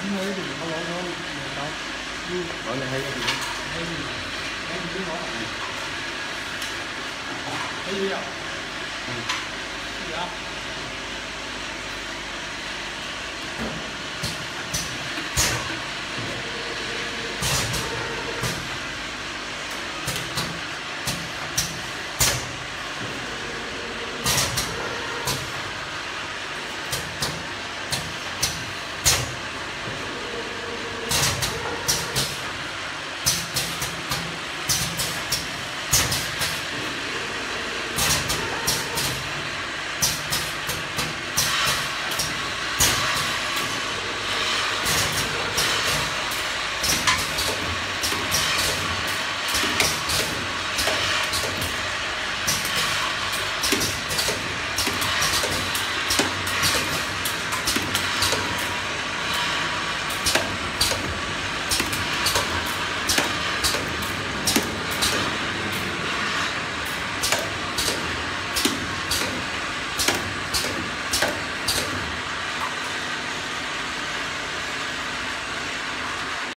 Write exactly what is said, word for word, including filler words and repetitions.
hơi thì không lỗi thôi đâu gọi là hay gì hay gì hay gì nói hay gì không gì không